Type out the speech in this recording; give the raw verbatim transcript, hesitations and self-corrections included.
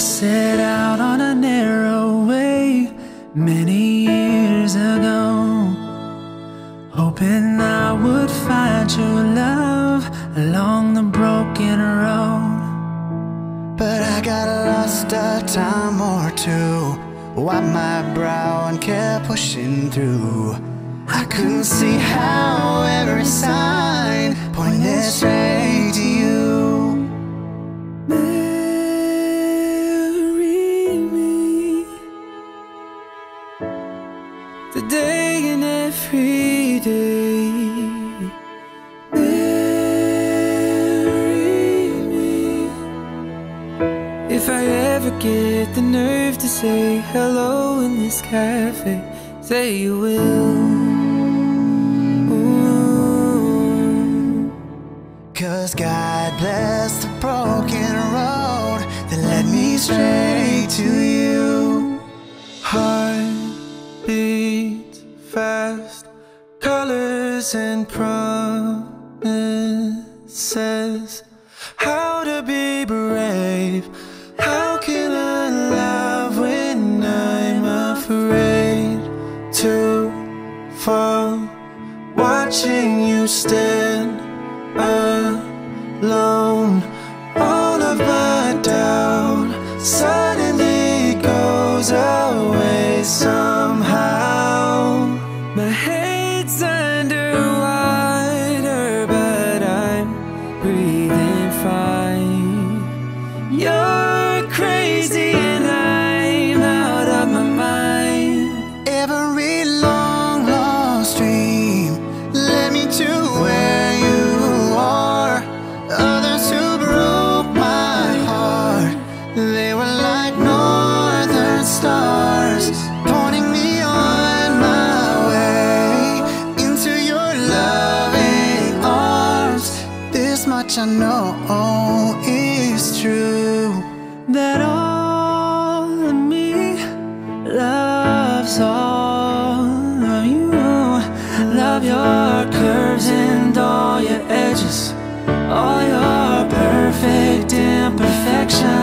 set out on a narrow way many years ago, hoping I would find true love along the broken road. But I got lost a time or two, wiped my brow and kept pushing through. I couldn't see how every sign pointed straight to you. Marry me today and every day. Marry me if I ever get the nerve to say hello in this cafe. Say you will. Cause God bless the broken road that led me straight to you. Heart beats fast, colors and promises. How to be brave, how can I love when I'm afraid to fall, watching you stand alone. All of my doubt suddenly goes away somehow. My head's underwater, but I'm breathing fine. You're crazy and I'm out of my mind. Every long lost dream led me to where you are. Others who broke my heart, they were like northern stars, pointing me on my way into your loving arms. This much I know is true, That all of me loves all of you. Love your curves and all your edges, all your perfect imperfections.